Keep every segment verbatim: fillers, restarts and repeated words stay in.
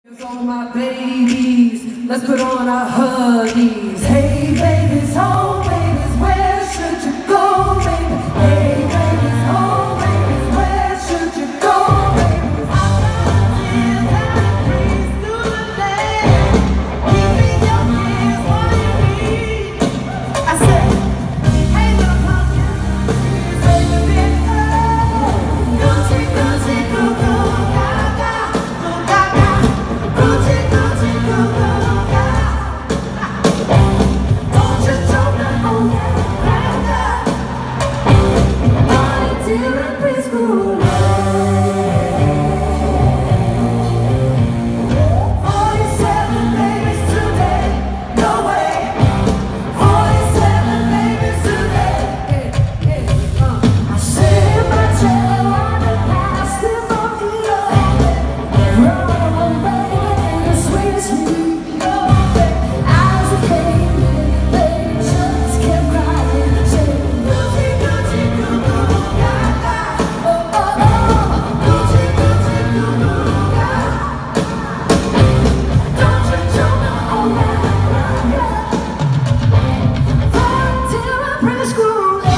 All my babies, let's put on our huggies. Hey babies, oh babies, where should you go, baby? Hey babies, oh babies, where should you go, baby? I'm running down the breeze through the land, keeping your kids what you need. I said, hey little pumpkin, baby, big girl, Gucci, Gucci, Goo Goo Gaga, Goo Gaga. Gucci, Gucci, Goo Goo Gaga. Don't you joke on that, I'm still a preschooler. Forty-seven babies today, no way. Forty-seven babies today. Hey, hey, uh. I sit in my chair on the past in my pillow, rolling baby in the sweetest sleep. As a baby, baby just kept crying, saying Gucci, Gucci, Goo Goo Gaga. Oh, oh, oh, Gucci, Gucci, Goo Goo Gaga. Don't you joke on that, until I'm preschooler.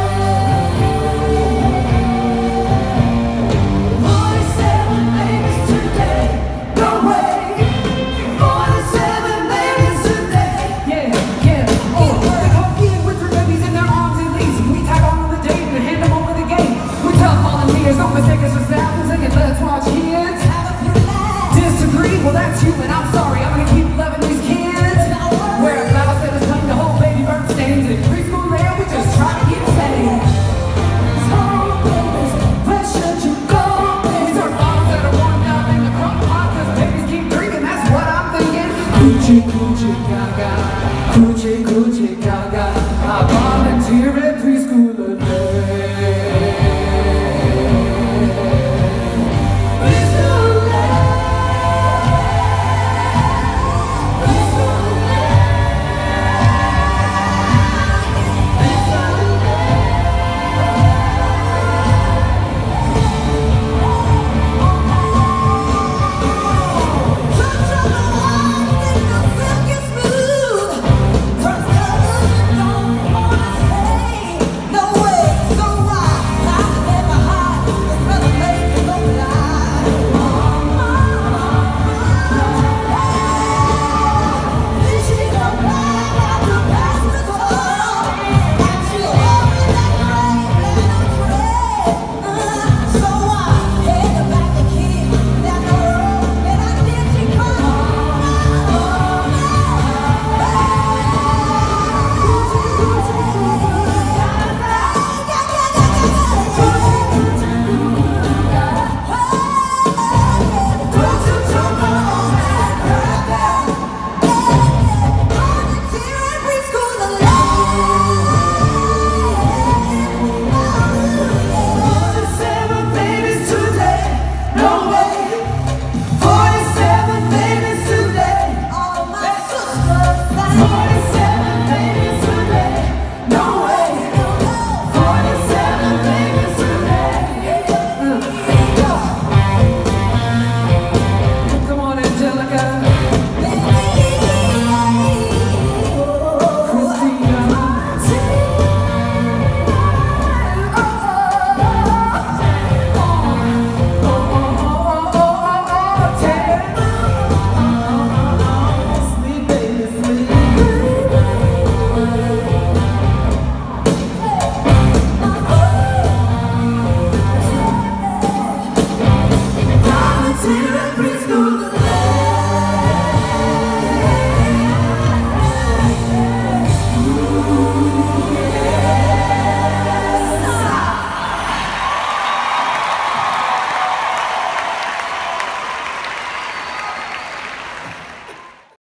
Forty-seven babies today, no way. Forty-seven babies today. Yeah, yeah. Oh, they come in with their babies in their arms and leaves. We tag on to the date and hand them over the gate. We tell volunteers, don't mistake us for samples and let's watch kids. Disagree? Well, that's you, and I'm sorry. I'm gonna keep loving these kids. Wear a blouse that is coming to hold baby birth stains. In preschool there, we just try to keep safe. So, babies, where should you go? These are bottles that are warmed up in the crock pot, 'cause babies keep drinking, that's what I'm thinking. Gucci, Gucci, Gaga. Gucci, Gucci, Gaga.